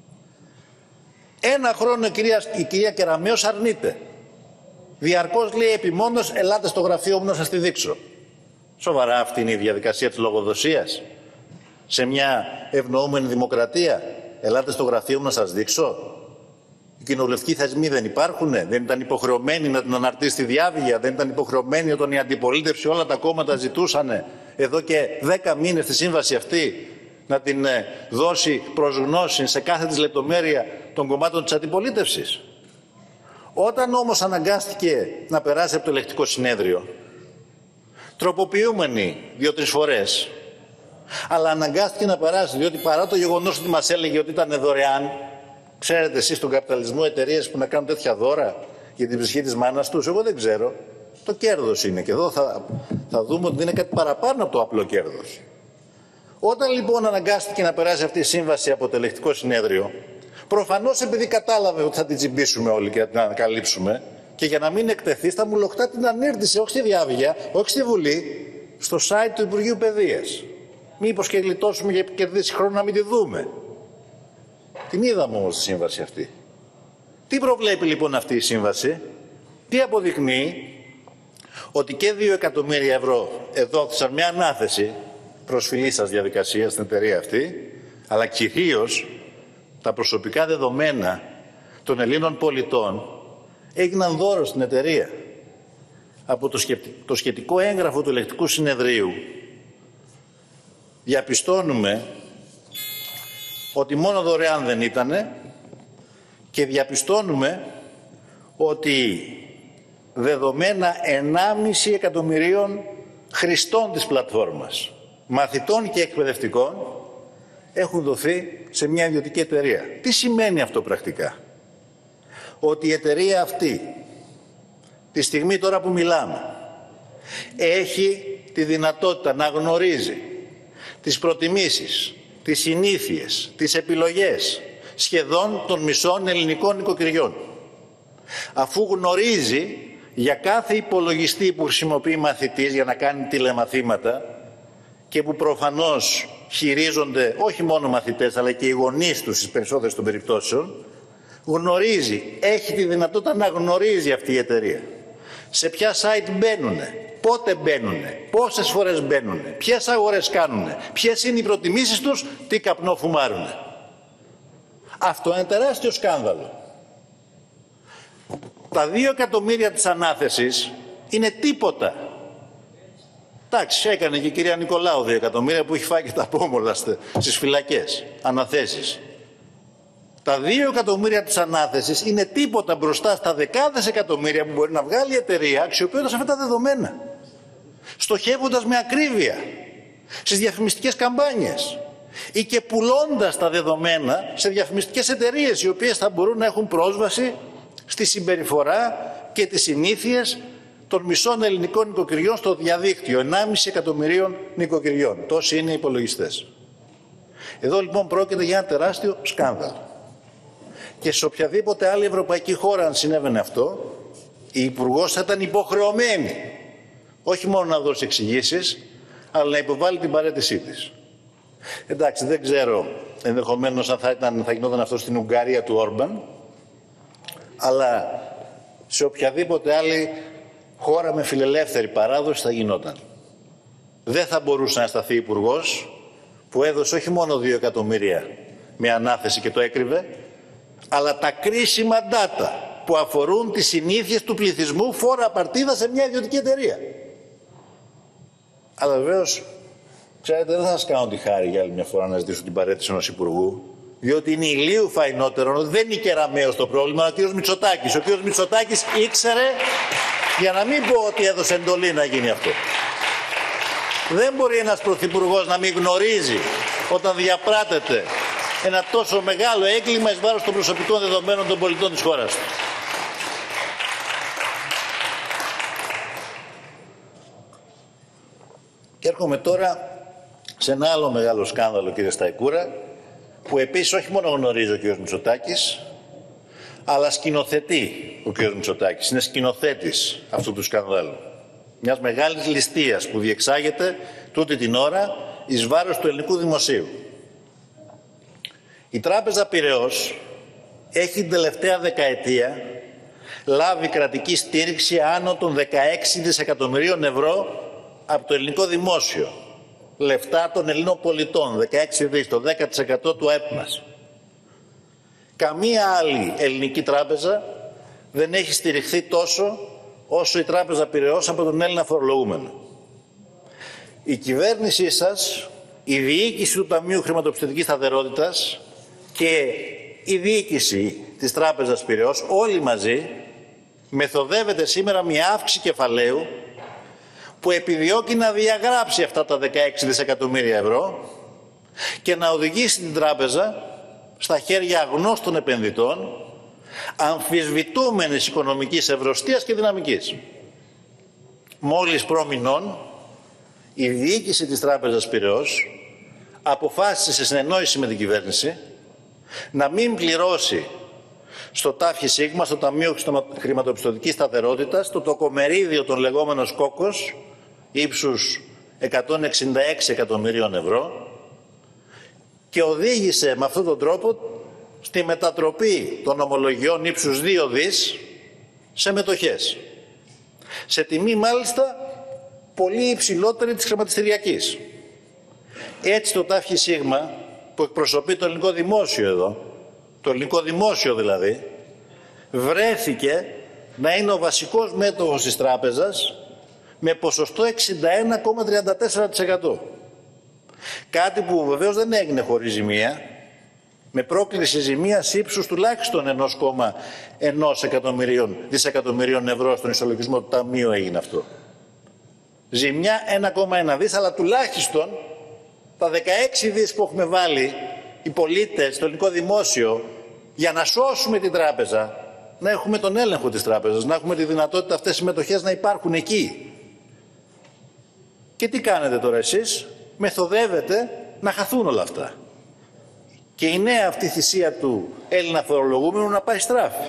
Ένα χρόνο η κυρία, η κυρία Κεραμέως αρνείται. Διαρκώς λέει επιμόνως, ελάτε στο γραφείο μου να σας τη δείξω. Σοβαρά αυτή είναι η διαδικασία της λογοδοσίας σε μια ευνοούμενη δημοκρατία? Ελάτε στο γραφείο μου να σας δείξω. Οι κοινοβουλευτικοί θεσμοί δεν υπάρχουν, δεν ήταν υποχρεωμένοι να την αναρτήσει τη διάβγεια, δεν ήταν υποχρεωμένοι όταν η αντιπολίτευση, όλα τα κόμματα ζητούσαν εδώ και δέκα μήνες τη σύμβαση αυτή να την δώσει προς γνώση σε κάθε της λεπτομέρεια των κομμάτων της αντιπολίτευσης. Όταν όμως αναγκάστηκε να περάσει από το ελεγκτικό συνέδριο, τροποποιούμενη δύο-τρεις φορές, αλλά αναγκάστηκε να περάσει, διότι παρά το γεγονός ότι μας έλεγε ότι ήταν δωρεάν, ξέρετε εσείς στον καπιταλισμό εταιρείες που να κάνουν τέτοια δώρα για την ψυχή της μάνας τους, εγώ δεν ξέρω. Το κέρδος είναι και εδώ θα, θα δούμε ότι είναι κάτι παραπάνω από το απλό κέρδος. Όταν λοιπόν αναγκάστηκε να περάσει αυτή η σύμβαση από το ελεγκτικό συνέδριο, προφανώς επειδή κατάλαβε ότι θα την τσιμπήσουμε όλοι και θα την ανακαλύψουμε, και για να μην εκτεθεί στα μουλοχτά την ανήρτησε, όχι στη διάβγεια, όχι στη Βουλή, στο site του Υπουργείου Παιδείας. Μήπως και γλιτώσουμε για κερδίσει χρόνο να μην τη δούμε. Την είδαμε όμως τη σύμβαση αυτή. Τι προβλέπει λοιπόν αυτή η σύμβαση? Τι αποδεικνύει? Ότι και δύο εκατομμύρια ευρώ εδόθησαν με ανάθεση προσφυλής σας διαδικασία στην εταιρεία αυτή, αλλά κυρίως τα προσωπικά δεδομένα των Ελλήνων πολιτών έγιναν δώρο στην εταιρεία. Από το, το σχετικό έγγραφο του Ελεκτικού Συνεδρίου διαπιστώνουμε ότι μόνο δωρεάν δεν ήτανε και διαπιστώνουμε ότι δεδομένα ενάμιση εκατομμυρίων χρηστών της πλατφόρμας, μαθητών και εκπαιδευτικών, έχουν δοθεί σε μια ιδιωτική εταιρεία. Τι σημαίνει αυτό πρακτικά? Ότι η εταιρεία αυτή, τη στιγμή τώρα που μιλάμε, έχει τη δυνατότητα να γνωρίζει τις προτιμήσεις, τις συνήθειες, τις επιλογές σχεδόν των μισών ελληνικών νοικοκυριών. Αφού γνωρίζει για κάθε υπολογιστή που χρησιμοποιεί μαθητής για να κάνει τηλεμαθήματα και που προφανώς χειρίζονται όχι μόνο μαθητές αλλά και οι γονείς τους στις περισσότερες των περιπτώσεων, γνωρίζει, έχει τη δυνατότητα να γνωρίζει αυτή η εταιρεία σε ποια site μπαίνουνε, πότε μπαίνουνε, πόσες φορές μπαίνουνε, ποιες αγορές κάνουνε, ποιες είναι οι προτιμήσεις τους, τι καπνό φουμάρουνε. Αυτό είναι τεράστιο σκάνδαλο. Τα δύο εκατομμύρια της ανάθεσης είναι τίποτα. Εντάξει, έκανε και η κυρία Νικολάου δύο εκατομμύρια που έχει φάει και τα πόμολα στις φυλακές, αναθέσεις. Τα δύο εκατομμύρια της ανάθεσης είναι τίποτα μπροστά στα δεκάδες εκατομμύρια που μπορεί να βγάλει η εταιρεία αξιοποιώντας αυτά τα δεδομένα. Στοχεύοντας με ακρίβεια στις διαφημιστικές καμπάνιες ή και πουλώντας τα δεδομένα σε διαφημιστικές εταιρείες οι οποίες θα μπορούν να έχουν πρόσβαση στη συμπεριφορά και τις συνήθειες των μισών ελληνικών νοικοκυριών στο διαδίκτυο, ενάμιση εκατομμυρίων νοικοκυριών. Τόσοι είναι οι υπολογιστές. Εδώ λοιπόν πρόκειται για ένα τεράστιο σκάνδαλο. Και σε οποιαδήποτε άλλη ευρωπαϊκή χώρα, αν συνέβαινε αυτό, η Υπουργός θα ήταν υποχρεωμένη όχι μόνο να δώσει εξηγήσεις, αλλά να υποβάλει την παραίτησή της. Εντάξει, δεν ξέρω ενδεχομένως αν θα, ήταν, θα γινόταν αυτό στην Ουγγαρία του Όρμπαν, αλλά σε οποιαδήποτε άλλη χώρα με φιλελεύθερη παράδοση θα γινόταν. Δεν θα μπορούσε να σταθεί υπουργός που έδωσε όχι μόνο δύο εκατομμύρια με ανάθεση και το έκρυβε, αλλά τα κρίσιμα data που αφορούν τις συνήθειες του πληθυσμού φόρα απαρτίδα σε μια ιδιωτική εταιρεία. Αλλά βεβαίως, ξέρετε, δεν θα σας κάνω τη χάρη για άλλη μια φορά να ζητήσω την παραίτηση ενός υπουργού, διότι είναι ηλίου φαϊνότερο, δεν είναι Κεραμέως το πρόβλημα, ο κ. Μητσοτάκης. Ο κ. Μητσοτάκης ήξερε, για να μην πω ότι έδωσε εντολή να γίνει αυτό. Δεν μπορεί ένας πρωθυπουργός να μην γνωρίζει όταν διαπράτεται ένα τόσο μεγάλο έγκλημα εις βάρος των προσωπικών δεδομένων των πολιτών της χώρας του. Και έρχομαι τώρα σε ένα άλλο μεγάλο σκάνδαλο, κύριε Σταϊκούρα, που επίσης όχι μόνο γνωρίζει ο κ. Μητσοτάκης, αλλά σκηνοθετεί ο κ. Μητσοτάκης. Είναι σκηνοθέτης αυτού του σκανδάλου. Μιας μεγάλης ληστείας που διεξάγεται τούτη την ώρα εις βάρος του ελληνικού δημοσίου. Η Τράπεζα Πειραιώς έχει την τελευταία δεκαετία λάβει κρατική στήριξη άνω των δεκαέξι δισεκατομμυρίων ευρώ από το ελληνικό δημόσιο. Λεφτά των Ελλήνων πολιτών, δεκαέξι δις, το δέκα τοις εκατό του ΑΕΠ μας. Καμία άλλη ελληνική τράπεζα δεν έχει στηριχθεί τόσο όσο η Τράπεζα Πειραιώς από τον Έλληνα φορολογούμενο. Η κυβέρνησή σας, η διοίκηση του Ταμείου Χρηματοπιστωτικής Σταθερότητας και η διοίκηση της Τράπεζας Πειραιώς, όλοι μαζί, μεθοδεύεται σήμερα μια αύξηση κεφαλαίου που επιδιώκει να διαγράψει αυτά τα δεκαέξι δισεκατομμύρια ευρώ και να οδηγήσει την τράπεζα στα χέρια αγνώστων επενδυτών, αμφισβητούμενης οικονομικής ευρωστίας και δυναμικής. Μόλις προμηνών, η διοίκηση της Τράπεζας Πειραιώς αποφάσισε σε συνεννόηση με την κυβέρνηση να μην πληρώσει στο ΤΑΦ ΣΥΓΜΑ, στο Ταμείο Χρηματοπιστωτικής Σταθερότητας, το τοκομερίδιο των λεγόμενων κόκκος ύψους εκατόν εξήντα έξι εκατομμυρίων ευρώ και οδήγησε με αυτόν τον τρόπο στη μετατροπή των ομολογιών ύψους δύο δις σε μετοχές. Σε τιμή μάλιστα πολύ υψηλότερη της χρηματιστηριακής. Έτσι το ΤΑΦ ΣΥΓΜΑ, που εκπροσωπεί το ελληνικό δημόσιο εδώ, το ελληνικό δημόσιο δηλαδή, βρέθηκε να είναι ο βασικός μέτοχος της τράπεζας με ποσοστό εξήντα ένα κόμμα τριάντα τέσσερα τοις εκατό. Κάτι που βεβαίως δεν έγινε χωρίς ζημία, με πρόκληση ζημίας ύψους τουλάχιστον ένα κόμμα ένα δισεκατομμυρίων ευρώ στον ισολογισμό του Ταμείου έγινε αυτό. Ζημιά ένα κόμμα ένα δις, αλλά τουλάχιστον τα δεκαέξι δις που έχουμε βάλει οι πολίτες, το ελληνικό δημόσιο, για να σώσουμε την τράπεζα, να έχουμε τον έλεγχο της τράπεζας, να έχουμε τη δυνατότητα αυτές οι μετοχές να υπάρχουν εκεί. Και τι κάνετε τώρα εσείς? Μεθοδεύετε να χαθούν όλα αυτά. Και η νέα αυτή θυσία του Έλληνα φορολογούμενου να πάει στράφη.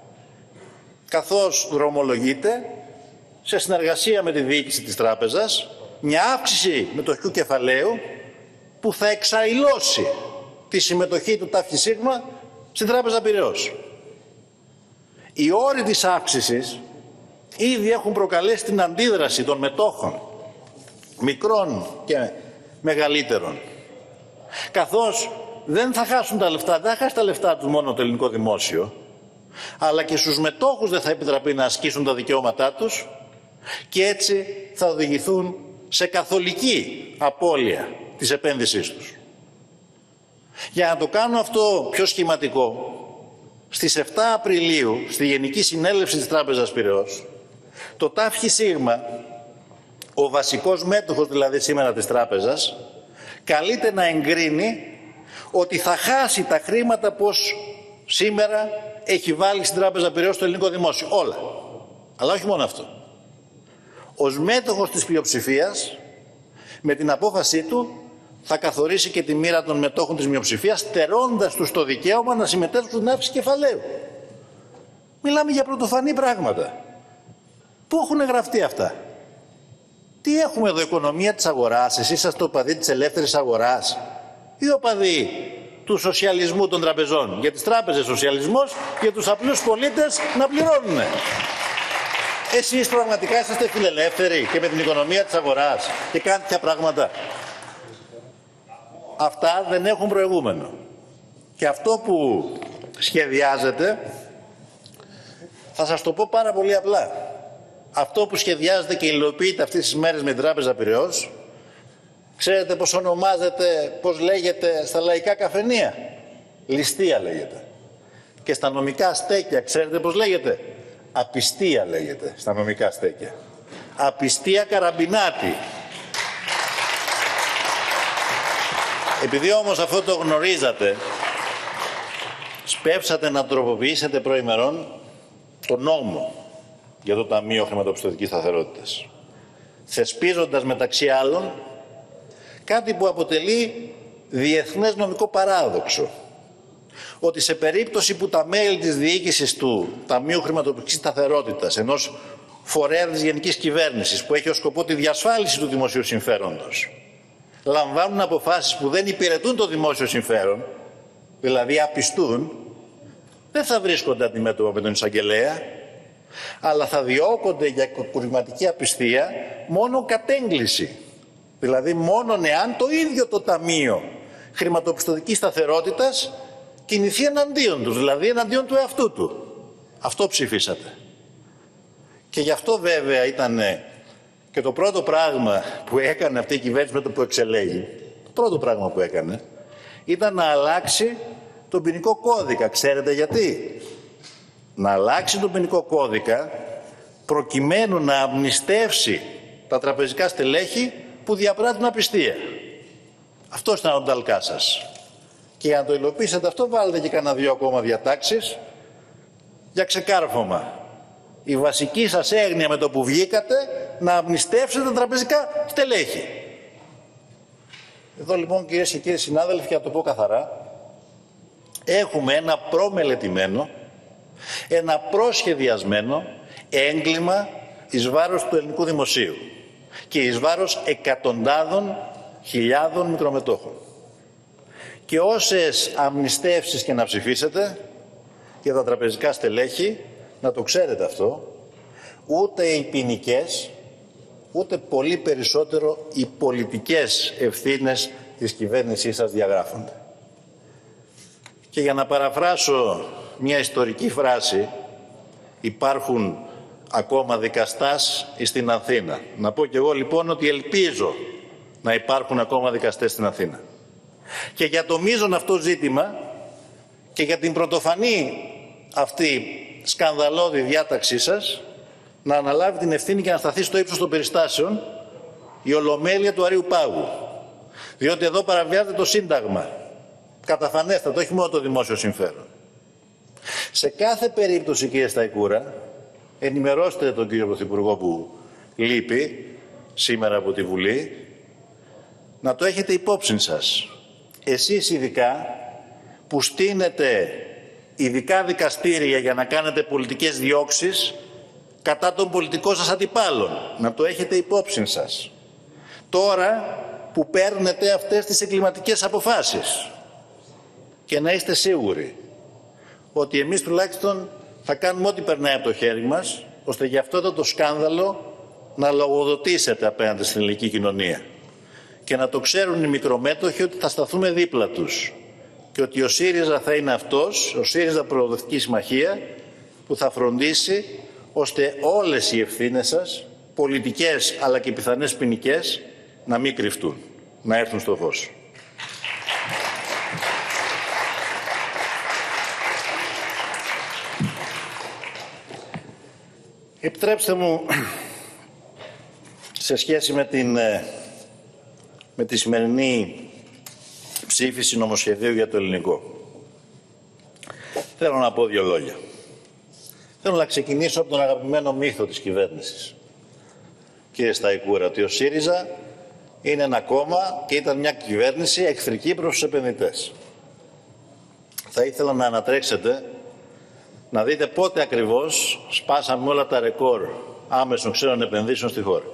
Καθώς δρομολογείται, σε συνεργασία με τη διοίκηση της τράπεζας, μια αύξηση μετοχικού κεφαλαίου που θα εξαϊλώσει τη συμμετοχή του ΤΑΦ στην Τράπεζα Πειραιώς. Οι όροι της αύξησης ήδη έχουν προκαλέσει την αντίδραση των μετόχων, μικρών και μεγαλύτερων. Καθώς δεν θα χάσουν τα λεφτά, δεν θα χάσει τα λεφτά τους μόνο το ελληνικό δημόσιο, αλλά και στους μετόχους δεν θα επιτραπεί να ασκήσουν τα δικαιώματά τους και έτσι θα οδηγηθούν σε καθολική απώλεια της επένδυσής τους. Για να το κάνω αυτό πιο σχηματικό, στις επτά Απριλίου, στη Γενική Συνέλευση της Τράπεζας Πειραιώς, το ΤΑΦ, ο βασικός μέτοχος δηλαδή σήμερα της τράπεζας, καλείται να εγκρίνει ότι θα χάσει τα χρήματα πως σήμερα έχει βάλει στην Τράπεζα Πειραιώς το ελληνικό δημόσιο. Όλα. Αλλά όχι μόνο αυτό. Ως μέτοχος της πλειοψηφίας, με την απόφασή του, θα καθορίσει και τη μοίρα των μετόχων της μειοψηφίας, στερώντας τους το δικαίωμα να συμμετέχουν στην αύξηση κεφαλαίου. Μιλάμε για πρωτοφανή πράγματα. Πού έχουν γραφτεί αυτά? Τι έχουμε εδώ, οικονομία της αγοράς? Εσείς είσαστε οπαδοί της ελεύθερης αγοράς ή οπαδοί του σοσιαλισμού των τραπεζών? Για τις τράπεζες σοσιαλισμός, για τους απλούς πολίτες να πληρώνουν. Εσείς πραγματικά είσαστε φιλελεύθεροι και με την οικονομία της αγοράς και κάνετε τέτοια πράγματα? Αυτά δεν έχουν προηγούμενο. Και αυτό που σχεδιάζεται, θα σας το πω πάρα πολύ απλά. Αυτό που σχεδιάζεται και υλοποιείται αυτές τις μέρες με την Τράπεζα Πειραιώς, ξέρετε πώς ονομάζεται, πώς λέγεται στα λαϊκά καφενεία? Ληστεία λέγεται. Και στα νομικά στέκια, ξέρετε πώς λέγεται? Απιστία λέγεται στα νομικά στέκια. Απιστία Καραμπινάτη. Επειδή όμως αυτό το γνωρίζατε, σπεύσατε να τροποποιήσετε προημερών το νόμο για το Ταμείο Χρηματοπιστωτικής Σταθερότητας, θεσπίζοντας μεταξύ άλλων κάτι που αποτελεί διεθνές νομικό παράδοξο, ότι σε περίπτωση που τα μέλη της διοίκησης του Ταμείου Χρηματοπιστωτικής Σταθερότητας, ενός φορέα της Γενικής Κυβέρνησης που έχει ως σκοπό τη διασφάλιση του δημοσίου συμφέροντος, λαμβάνουν αποφάσεις που δεν υπηρετούν το δημόσιο συμφέρον, δηλαδή απιστούν, δεν θα βρίσκονται αντιμέτωπα με τον εισαγγελέα, αλλά θα διώκονται για κουρηματική απιστία μόνο κατέγκληση. Δηλαδή μόνον εάν το ίδιο το Ταμείο Χρηματοπιστωτικής Σταθερότητας κινηθεί εναντίον τους, δηλαδή εναντίον του εαυτού του. Αυτό ψηφίσατε. Και γι' αυτό βέβαια ήταν και το πρώτο πράγμα που έκανε αυτή η κυβέρνηση με το που εξελέγει, το πρώτο πράγμα που έκανε, ήταν να αλλάξει τον ποινικό κώδικα. Ξέρετε γιατί? Να αλλάξει τον ποινικό κώδικα προκειμένου να αμνηστεύσει τα τραπεζικά στελέχη που διαπράττουν απιστία. Αυτό ήταν ο νταλκά σας. Και για να το υλοποιήσετε αυτό, βάλετε και κανένα δύο ακόμα διατάξεις για ξεκάρφωμα. Η βασική σας έγνοια με το που βγήκατε, να αμνηστεύσετε τα τραπεζικά στελέχη. Εδώ λοιπόν, κυρίες και κύριοι συνάδελφοι, για να το πω καθαρά, έχουμε ένα προμελετημένο, ένα προσχεδιασμένο έγκλημα εις βάρος του ελληνικού δημοσίου και εις βάρος εκατοντάδων χιλιάδων μικρομετόχων. Και όσες αμνηστεύσεις και να ψηφίσετε για τα τραπεζικά στελέχη, να το ξέρετε αυτό, ούτε οι ποινικές, ούτε πολύ περισσότερο οι πολιτικές ευθύνες της κυβέρνησής σας διαγράφονται. Και για να παραφράσω μια ιστορική φράση, υπάρχουν ακόμα δικαστάς στην Αθήνα. Να πω κι εγώ λοιπόν ότι ελπίζω να υπάρχουν ακόμα δικαστές στην Αθήνα. Και για το μείζον αυτό ζήτημα και για την πρωτοφανή αυτή σκανδαλώδη διάταξή σας, να αναλάβει την ευθύνη και να σταθεί στο ύψος των περιστάσεων η Ολομέλεια του Αρείου Πάγου. Διότι εδώ παραβιάζεται το Σύνταγμα. Καταφανέστατο, όχι μόνο το δημόσιο συμφέρον. Σε κάθε περίπτωση, κύριε Σταϊκούρα, ενημερώστε τον κύριο Πρωθυπουργό που λείπει σήμερα από τη Βουλή, να το έχετε υπόψη σας. Εσείς ειδικά που στείνετε ειδικά δικαστήρια για να κάνετε πολιτικές διώξεις κατά των πολιτικών σας αντιπάλων. Να το έχετε υπόψη σας. Τώρα που παίρνετε αυτές τις εγκληματικές αποφάσεις. Και να είστε σίγουροι ότι εμείς τουλάχιστον θα κάνουμε ό,τι περνάει από το χέρι μας, ώστε για αυτό το σκάνδαλο να λογοδοτήσετε απέναντι στην ελληνική κοινωνία. Και να το ξέρουν οι μικρομέτωχοι ότι θα σταθούμε δίπλα τους. Και ότι ο ΣΥΡΙΖΑ θα είναι αυτός, ο ΣΥΡΙΖΑ Προοδευτική Συμμαχία, που θα φροντίσει ώστε όλες οι ευθύνες σας, πολιτικές αλλά και πιθανές ποινικές, να μην κρυφτούν, να έρθουν στο φως. Επιτρέψτε μου, σε σχέση με, την, με τη σημερινή ψήφιση νομοσχεδίου για το ελληνικό, θέλω να πω δύο λόγια. Θέλω να ξεκινήσω από τον αγαπημένο μύθο της κυβέρνησης, κύριε Σταϊκούρα, ότι ο ΣΥΡΙΖΑ είναι ένα κόμμα και ήταν μια κυβέρνηση εχθρική προς τους επενδυτές. Θα ήθελα να ανατρέξετε να δείτε πότε ακριβώς σπάσαμε όλα τα ρεκόρ άμεσων ξένων επενδύσεων στη χώρα.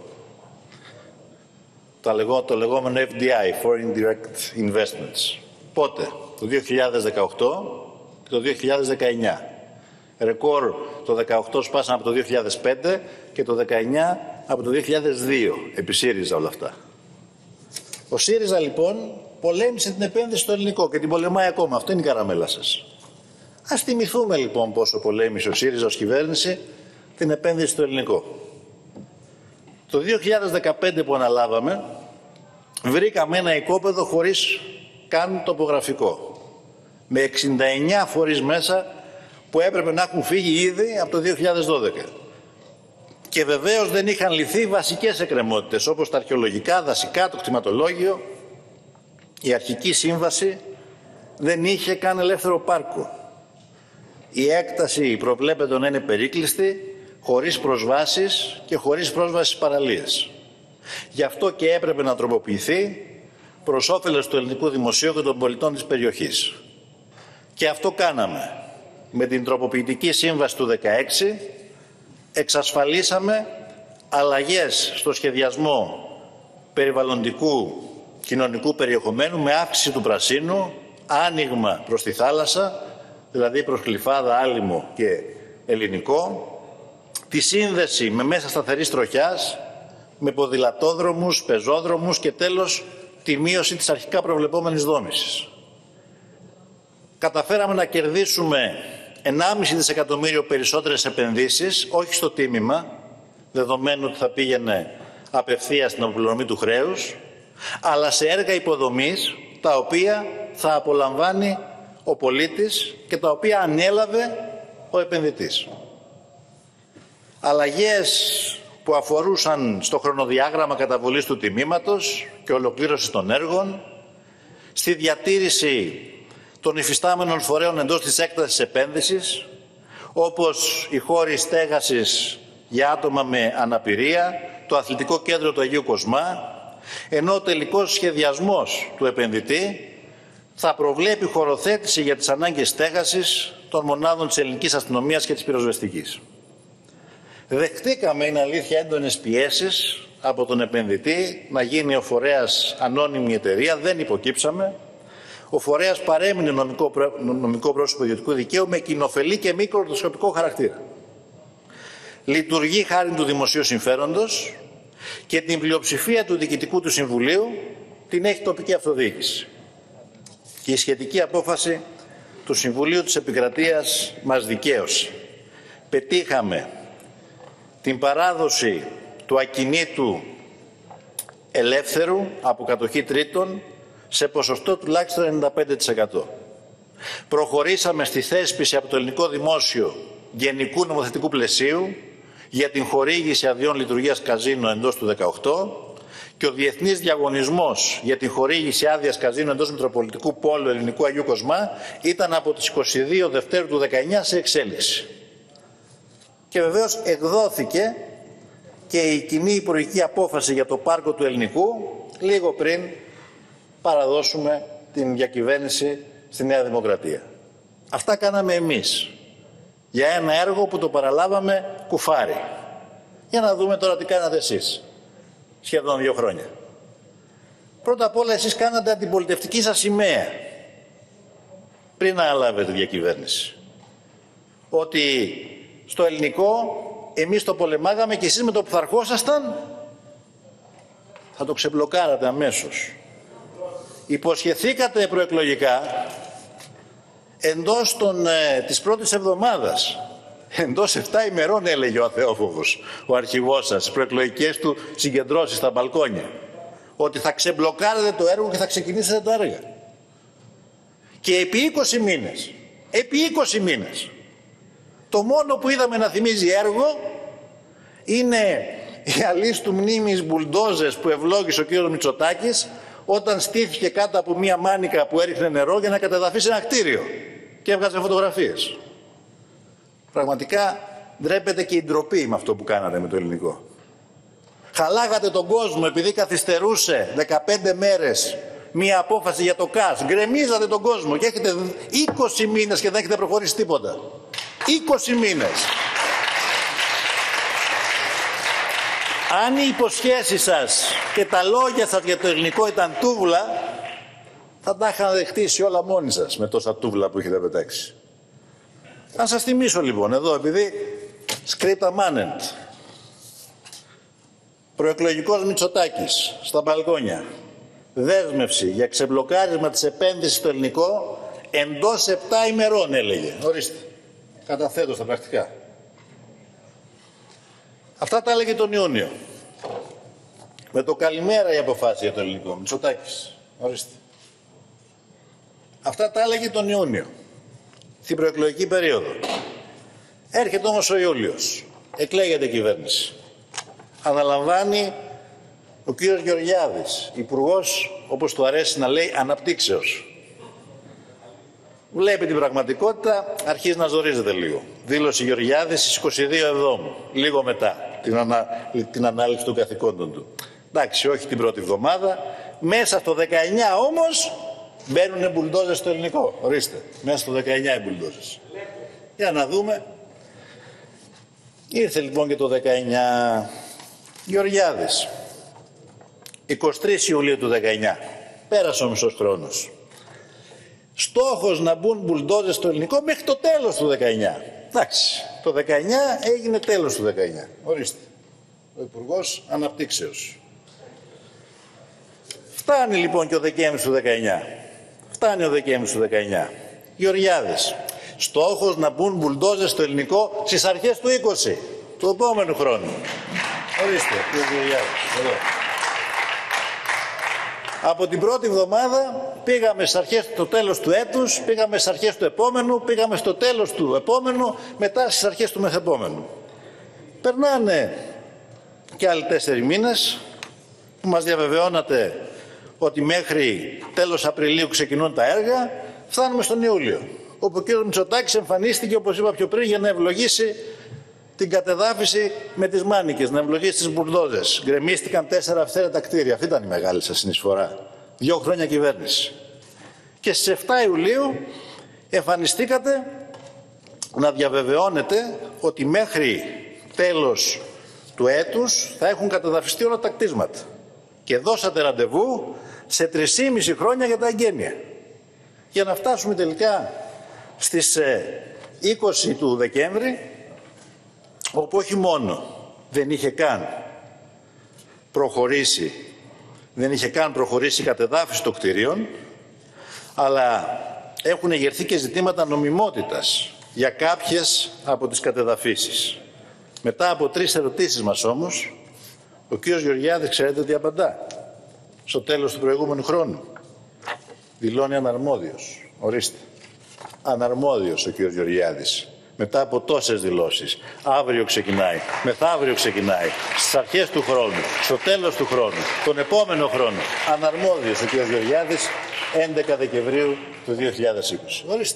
Το λεγόμενο Εφ Ντι Άι, Foreign Direct Investments. Πότε? Το δύο χιλιάδες δεκαοκτώ και το δύο χιλιάδες δεκαεννιά. Ρεκόρ το δύο χιλιάδες δεκαοκτώ σπάσαμε από το δύο χιλιάδες πέντε και το δύο χιλιάδες δεκαεννιά από το δύο χιλιάδες δύο. Επί ΣΥΡΙΖΑ όλα αυτά. Ο ΣΥΡΙΖΑ λοιπόν πολέμησε την επένδυση στο ελληνικό και την πολεμάει ακόμα. Αυτό είναι η καραμέλα σας. Ας θυμηθούμε λοιπόν πόσο πολέμησε ο ΣΥΡΙΖΑ ως κυβέρνηση την επένδυση στο ελληνικό. Το δύο χιλιάδες δεκαπέντε που αναλάβαμε, βρήκαμε ένα οικόπεδο χωρίς καν τοπογραφικό. Με εξήντα εννιά φορείς μέσα που έπρεπε να έχουν φύγει ήδη από το δύο χιλιάδες δώδεκα. Και βεβαίως δεν είχαν λυθεί βασικές εκκρεμότητες, όπως τα αρχαιολογικά, δασικά, το κτηματολόγιο. Η αρχική σύμβαση δεν είχε καν ελεύθερο πάρκο. Η έκταση προβλέπεται να είναι περίκλειστη, χωρίς προσβάσεις και χωρίς πρόσβαση στις παραλίες. Γι' αυτό και έπρεπε να τροποποιηθεί προς όφελος του ελληνικού δημοσίου και των πολιτών της περιοχής. Και αυτό κάναμε. Με την τροποποιητική σύμβαση του δεκαέξι εξασφαλίσαμε αλλαγές στο σχεδιασμό περιβαλλοντικού κοινωνικού περιεχομένου με αύξηση του πρασίνου, άνοιγμα προς τη θάλασσα, δηλαδή προς Γλυφάδα, Άλυμο και Ελληνικό, τη σύνδεση με μέσα σταθερής τροχιάς, με ποδηλατόδρομους, πεζόδρομους και τέλος τη μείωση της αρχικά προβλεπόμενης δόμησης. Καταφέραμε να κερδίσουμε ενάμιση δισεκατομμύριο περισσότερες επενδύσεις, όχι στο τίμημα, δεδομένου ότι θα πήγαινε απευθείας στην αποπληρωμή του χρέους, αλλά σε έργα υποδομής τα οποία θα απολαμβάνει ο πολίτης και τα οποία ανέλαβε ο επενδυτής. Αλλαγές που αφορούσαν στο χρονοδιάγραμμα καταβολής του τιμήματος και ολοκλήρωσης των έργων, στη διατήρηση των υφιστάμενων φορέων εντός της έκτασης επένδυσης, όπως οι χώροι στέγασης για άτομα με αναπηρία, το αθλητικό κέντρο του Αγίου Κοσμά, ενώ ο τελικός σχεδιασμός του επενδυτή θα προβλέπει χωροθέτηση για τις ανάγκες στέγασης των μονάδων της ελληνικής αστυνομίας και της πυροσβεστικής. Δεχτήκαμε, είναι αλήθεια, έντονες πιέσεις από τον επενδυτή να γίνει ο φορέας ανώνυμη εταιρεία, δεν υποκύψαμε. Ο φορέας παρέμεινε νομικό, νομικό πρόσωπο ιδιωτικού δικαίου με κοινοφελή και μη κερδοσκοπικό χαρακτήρα. Λειτουργεί χάρη του δημοσίου συμφέροντος και την πλειοψηφία του Διοικητικού του Συμβουλίου την έχει τοπική αυτοδιοίκηση. Και η σχετική απόφαση του Συμβουλίου της Επικρατείας μας δικαίωσε. πετύχαμε την παράδοση του ακινήτου ελεύθερου από κατοχή τρίτων σε ποσοστό τουλάχιστον ενενήντα πέντε τοις εκατό. Προχωρήσαμε στη θέσπιση από το ελληνικό δημόσιο γενικού νομοθετικού πλαισίου για την χορήγηση αδειών λειτουργίας καζίνο εντός του δεκαοκτώ και ο διεθνής διαγωνισμός για την χορήγηση άδειας καζίνο εντός Μητροπολιτικού Πόλου Ελληνικού Αγίου Κοσμά ήταν από τις είκοσι δύο Δευτέρου του δεκαεννιά σε εξέλιξη. Και βεβαίως εκδόθηκε και η κοινή υπουργική απόφαση για το πάρκο του Ελληνικού λίγο πριν παραδώσουμε την διακυβέρνηση στη Νέα Δημοκρατία. Αυτά κάναμε εμείς για ένα έργο που το παραλάβαμε κουφάρι. Για να δούμε τώρα τι κάνατε εσείς, σχεδόν δύο χρόνια. Πρώτα απ' όλα εσείς κάνατε αντιπολιτευτική σας σημαία πριν να αναλάβετε τη διακυβέρνηση. Ότι στο ελληνικό εμείς το πολεμάγαμε και εσείς με το που θα αρχόσασταν θα το ξεμπλοκάρατε αμέσως. Υποσχεθήκατε προεκλογικά εντός των, ε, της πρώτης εβδομάδας, εντός εφτά ημερών, έλεγε ο αθεόφοβος, ο αρχηγός σας, στις προεκλογικές του συγκεντρώσεις στα μπαλκόνια, ότι θα ξεμπλοκάρετε το έργο και θα ξεκινήσετε το έργο. Και επί είκοσι μήνες, επί είκοσι μήνες, το μόνο που είδαμε να θυμίζει έργο είναι οι αλής του μνήμης μπουλντόζες που ευλόγησε ο κύριος Μητσοτάκης όταν στήθηκε κάτω από μία μάνικα που έριχνε νερό για να κατεδαφίσει ένα κτίριο και έβγαζε φωτογραφίες. Πραγματικά ντρέπεται και η ντροπή με αυτό που κάνατε με το ελληνικό. Χαλάγατε τον κόσμο επειδή καθυστερούσε δεκαπέντε μέρες μία απόφαση για το ΚΑΣ. Γκρεμίζατε τον κόσμο και έχετε είκοσι μήνες και δεν έχετε προχωρήσει τίποτα. είκοσι μήνες. Αν οι υποσχέσεις σας και τα λόγια σας για το ελληνικό ήταν τούβλα, θα τα είχατε χτίσει όλα μόνοι σας με τόσα τούβλα που έχετε πετάξει. Θα σας θυμίσω λοιπόν εδώ, επειδή σκρίπτα μάνεντ, προεκλογικός Μητσοτάκης στα μπαλκόνια, δέσμευση για ξεμπλοκάρισμα της επένδυσης στο ελληνικό εντός επτά ημερών, έλεγε. Ορίστε, καταθέτω στα πρακτικά. Αυτά τα έλεγε τον Ιούνιο. Με το καλημέρα η αποφάση για το ελληνικό. Μητσοτάκης. Ορίστε. Αυτά τα έλεγε τον Ιούνιο. Στην προεκλογική περίοδο. Έρχεται όμως ο Ιούλιος. Εκλέγεται η κυβέρνηση. Αναλαμβάνει ο κύριος Γεωργιάδης, υπουργός, όπως του αρέσει να λέει, αναπτύξεως. Βλέπει την πραγματικότητα, αρχίζει να ζορίζεται λίγο. Δήλωσε Γεωργιάδης στις είκοσι δύο Εβδόμου, λίγο μετά την, ανα... την ανάληψη των καθηκόντων του. Εντάξει, όχι την πρώτη εβδομάδα. Μέσα στο δεκαεννιά όμως μπαίνουν μπουλντόζες στο ελληνικό. Ορίστε, μέσα στο δεκαεννιά οι μπουλντόζες. Για να δούμε. Ήρθε λοιπόν και το δεκαεννιά. Γεωργιάδης. εικοστή τρίτη Ιουλίου του δεκαεννιά. Πέρασε ο μισός χρόνος. Στόχος να μπουν μπουλντόζες στο ελληνικό μέχρι το τέλος του δεκαεννιά. Εντάξει, το δεκαεννιά έγινε τέλος του δεκαεννιά. Ορίστε, ο Υπουργός Αναπτύξεως. Φτάνει λοιπόν και ο Δεκέμβρης του δεκαεννιά. Φτάνει ο Δεκέμβρης του δεκαεννιά. Γεωργιάδης. Στόχος να μπουν μπουλντόζες στο ελληνικό στις αρχές του είκοσι, του επόμενου χρόνου. Ορίστε, κύριε Γεωργιάδης, εδώ. Από την πρώτη εβδομάδα πήγαμε στις αρχές, το τέλος του έτους, πήγαμε στις αρχές του επόμενου, πήγαμε στο τέλος του επόμενου, μετά στις αρχές του μεθεπόμενου. Περνάνε και άλλοι τέσσερις μήνες που μας διαβεβαιώνατε ότι μέχρι τέλος Απριλίου ξεκινούν τα έργα. Φτάνουμε στον Ιούλιο, όπου ο κ. Μητσοτάκης εμφανίστηκε, όπως είπα πιο πριν, για να ευλογήσει την κατεδάφιση με τις μάνικες, να ευλογήσει τις μπουλντόζες. Γκρεμίστηκαν τέσσερα αυθαίρετα κτίρια. Αυτή ήταν η μεγάλη σας συνεισφορά. Δύο χρόνια κυβέρνηση. Και στις εφτά Ιουλίου εμφανιστήκατε να διαβεβαιώνετε ότι μέχρι τέλος του έτους θα έχουν κατεδαφιστεί όλα τα κτίσματα. Και δώσατε ραντεβού σε τρεισήμισι χρόνια για τα εγγένεια. Για να φτάσουμε τελικά στις είκοσι του Δεκέμβρη, όπου όχι μόνο δεν είχε καν προχωρήσει, δεν είχε καν προχωρήσει η κατεδάφιση των κτηρίων, αλλά έχουν εγερθεί και ζητήματα νομιμότητας για κάποιες από τις κατεδαφίσεις. Μετά από τρεις ερωτήσεις μας όμως, ο κ. Γεωργιάδης ξέρετε τι απαντά στο τέλος του προηγούμενου χρόνου. Δηλώνει αναρμόδιος. Ορίστε. Αναρμόδιος ο κ. Γεωργιάδης. Μετά από τόσες δηλώσεις. Αύριο ξεκινάει, μεθαύριο ξεκινάει, στις αρχές του χρόνου, στο τέλος του χρόνου, τον επόμενο χρόνο. Αναρμόδιος ο κ. Γεωργιάδης, έντεκα Δεκεμβρίου του δύο χιλιάδες είκοσι. Ορίστε.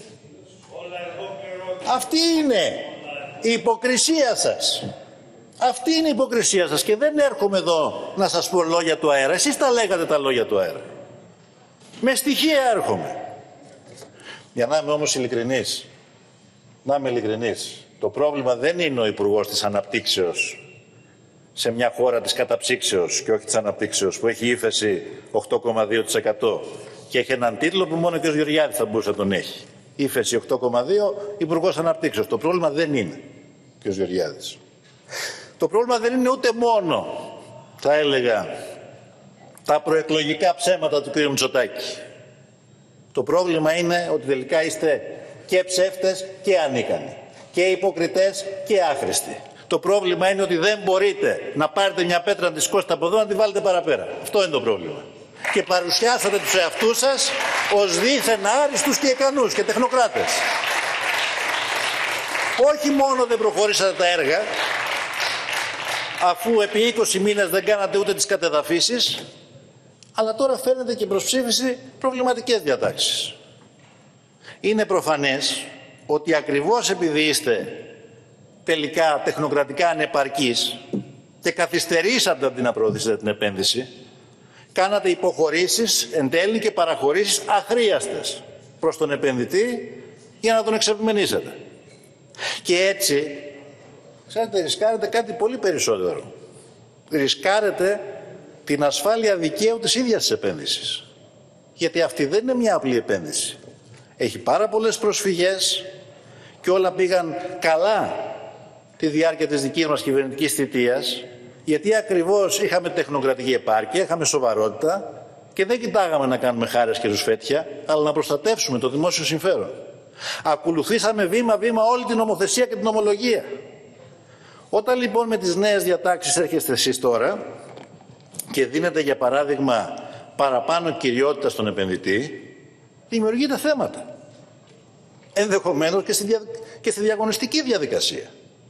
Αυτή είναι η υποκρισία σας. Αυτή είναι η υποκρισία σας και δεν έρχομαι εδώ να σας πω λόγια του αέρα. Εσείς τα λέγατε τα λόγια του αέρα. Με στοιχεία έρχομαι. Για να είμαι όμως ειλικρινής, να είμαι ειλικρινής, το πρόβλημα δεν είναι ο Υπουργός της Αναπτύξεως σε μια χώρα της καταψύξεως και όχι της αναπτύξεως που έχει ύφεση οκτώ κόμμα δύο τοις εκατό και έχει έναν τίτλο που μόνο ο κ. Γεωργιάδης θα μπορούσε να τον έχει. Ύφεση οκτώ κόμμα δύο, Υπουργός Αναπτύξεως. Το πρόβλημα δεν είναι ο κ. Γεωργιάδης. Το πρόβλημα δεν είναι ούτε μόνο, θα έλεγα, τα προεκλογικά ψέματα του κ. Μητσοτάκη. Το πρόβλημα είναι ότι τελικά είστε και ψεύτες και ανίκανοι, και υποκριτές και άχρηστοι. Το πρόβλημα είναι ότι δεν μπορείτε να πάρετε μια πέτρα να τη σηκώσετε από εδώ να τη βάλετε παραπέρα. Αυτό είναι το πρόβλημα. Και παρουσιάσατε τους εαυτούς σας ως δίθεν άριστους και ικανούς και τεχνοκράτες. Όχι μόνο δεν προχωρήσατε τα έργα, αφού επί είκοσι μήνες δεν κάνατε ούτε τις κατεδαφίσεις, αλλά τώρα φαίνεται και προς ψήφιση προβληματικές διατάξεις. Είναι προφανές ότι ακριβώς επειδή είστε τελικά τεχνοκρατικά ανεπαρκείς και καθυστερήσατε από την να προωθήσετε την επένδυση, κάνατε υποχωρήσεις εν τέλει και παραχωρήσεις αχρίαστες προς τον επενδυτή για να τον εξεπιμενήσετε. Και έτσι, ξέρετε, ρισκάρετε κάτι πολύ περισσότερο. Ρισκάρετε την ασφάλεια δικαίου της ίδιας της επένδυσης. Γιατί αυτή δεν είναι μια απλή επένδυση. Έχει πάρα πολλές προσφυγές και όλα πήγαν καλά τη διάρκεια της δικής μας κυβερνητικής θητείας, γιατί ακριβώς είχαμε τεχνοκρατική επάρκεια, είχαμε σοβαρότητα και δεν κοιτάγαμε να κάνουμε χάρες και ρουσφέτια, αλλά να προστατεύσουμε το δημόσιο συμφέρον. Ακολουθήσαμε βήμα-βήμα όλη την νομοθεσία και την ομολογία. Όταν λοιπόν με τις νέες διατάξεις έρχεστε εσείς τώρα και δίνετε για παράδειγμα παραπάνω κυριότητα στον επενδυτή, δημιουργείται θέματα. Ενδεχομένως και στη, δια... και στη διαγωνιστική διαδικασία.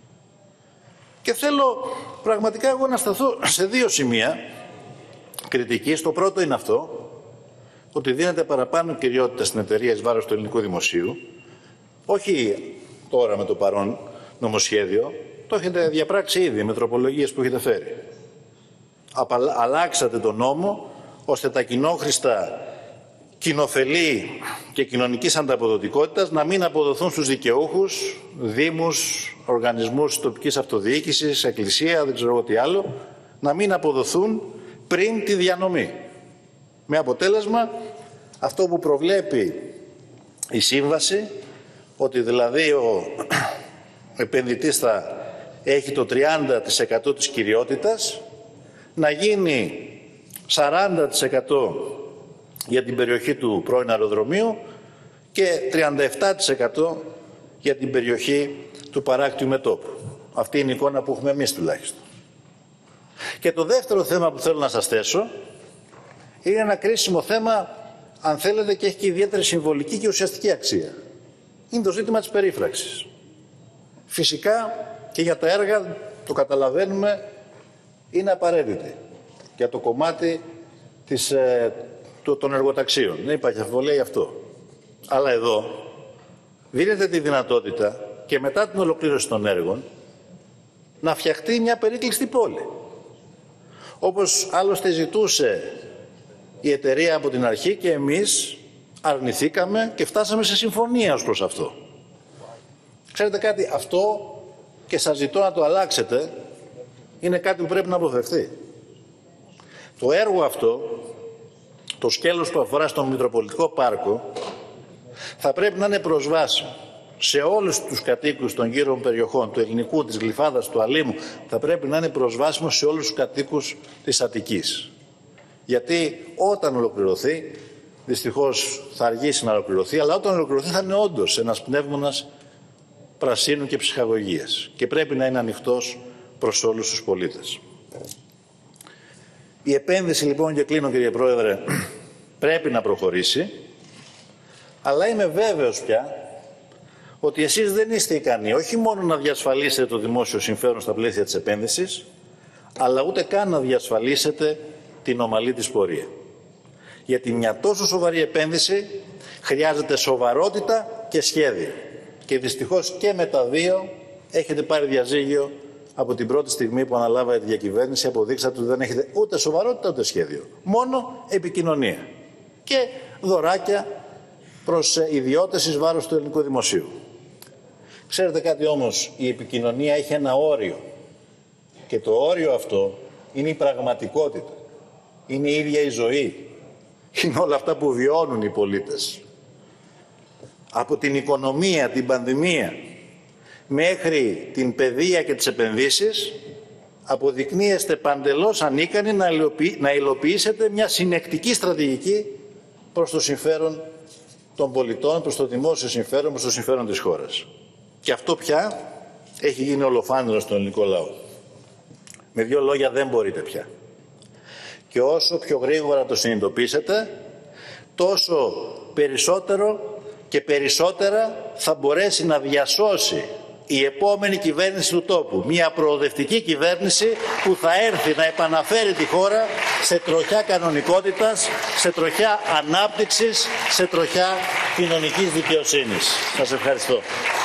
Και θέλω πραγματικά εγώ να σταθώ σε δύο σημεία κριτικής. Το πρώτο είναι αυτό, ότι δίνεται παραπάνω κυριότητα στην εταιρεία εις βάρος του ελληνικού δημοσίου, όχι τώρα με το παρόν νομοσχέδιο, το έχετε διαπράξει ήδη με τροπολογίες που έχετε φέρει. Απαλ... Αλλάξατε τον νόμο ώστε τα κοινόχρηστα κοινοφελή και κοινωνικής ανταποδοτικότητας να μην αποδοθούν στους δικαιούχους, δήμους, οργανισμούς τοπικής αυτοδιοίκησης, εκκλησία, δεν ξέρω εγώ τι άλλο, να μην αποδοθούν πριν τη διανομή. Με αποτέλεσμα αυτό που προβλέπει η σύμβαση, ότι δηλαδή ο επενδυτής θα έχει το τριάντα τοις εκατό της κυριότητας, να γίνει σαράντα τοις εκατό για την περιοχή του πρώην αεροδρομίου και τριάντα επτά τοις εκατό για την περιοχή του παράκτιου μετώπου. Αυτή είναι η εικόνα που έχουμε εμείς τουλάχιστον. Και το δεύτερο θέμα που θέλω να σας θέσω είναι ένα κρίσιμο θέμα, αν θέλετε, και έχει και ιδιαίτερη συμβολική και ουσιαστική αξία. Είναι το ζήτημα της περίφραξης. Φυσικά και για τα έργα, το καταλαβαίνουμε, είναι απαραίτητη για το κομμάτι της, ε, των εργοταξίων. Δεν υπάρχει αμφιβολία γι' αυτό. Αλλά εδώ δίνεται τη δυνατότητα και μετά την ολοκλήρωση των έργων να φτιαχτεί μια περίκλειστη πόλη. Όπως άλλωστε ζητούσε η εταιρεία από την αρχή και εμείς αρνηθήκαμε και φτάσαμε σε συμφωνία ως προς αυτό. Ξέρετε κάτι, αυτό, και σας ζητώ να το αλλάξετε, είναι κάτι που πρέπει να αποφευθεί. Το έργο αυτό, το σκέλος που αφορά στον Μητροπολιτικό Πάρκο, θα πρέπει να είναι προσβάσιμο σε όλους τους κατοίκους των γύρω περιοχών, του Ελληνικού, της Γλυφάδας, του Αλήμου, θα πρέπει να είναι προσβάσιμο σε όλους τους κατοίκους της Αττικής. Γιατί όταν ολοκληρωθεί, δυστυχώς θα αργήσει να ολοκληρωθεί, αλλά όταν ολοκληρωθεί θα είναι όντως ένας πνεύμονας πρασίνου και ψυχαγωγίας και πρέπει να είναι ανοιχτός προς όλους τους πολίτες. Η επένδυση λοιπόν, και κλείνω κύριε Πρόεδρε, πρέπει να προχωρήσει, αλλά είμαι βέβαιος πια ότι εσείς δεν είστε ικανοί όχι μόνο να διασφαλίσετε το δημόσιο συμφέρον στα πλαίσια της επένδυσης, αλλά ούτε καν να διασφαλίσετε την ομαλή της πορεία. Γιατί μια τόσο σοβαρή επένδυση χρειάζεται σοβαρότητα και σχέδιο. Και δυστυχώς και με τα δύο έχετε πάρει διαζύγιο από την πρώτη στιγμή που αναλάβατε τη διακυβέρνηση. Αποδείξατε ότι δεν έχετε ούτε σοβαρότητα ούτε σχέδιο. Μόνο επικοινωνία. Και δωράκια προς ιδιώτες εις βάρος του ελληνικού δημοσίου. Ξέρετε κάτι όμως, η επικοινωνία έχει ένα όριο. Και το όριο αυτό είναι η πραγματικότητα. Είναι η ίδια η ζωή. Είναι όλα αυτά που βιώνουν οι πολίτες. Από την οικονομία, την πανδημία, μέχρι την παιδεία και τις επενδύσεις, αποδεικνύεστε παντελώς ανίκανοι να, υλοποιη... να υλοποιήσετε μια συνεκτική στρατηγική προς το συμφέρον των πολιτών, προς το δημόσιο συμφέρον, προς το συμφέρον της χώρας. Και αυτό πια έχει γίνει ολοφάνερο στον ελληνικό λαό. Με δύο λόγια, δεν μπορείτε πια. Και όσο πιο γρήγορα το συνειδητοποιήσετε, τόσο περισσότερο και περισσότερα θα μπορέσει να διασώσει η επόμενη κυβέρνηση του τόπου. Μια προοδευτική κυβέρνηση που θα έρθει να επαναφέρει τη χώρα σε τροχιά κανονικότητας, σε τροχιά ανάπτυξης, σε τροχιά κοινωνικής δικαιοσύνης. Σας ευχαριστώ.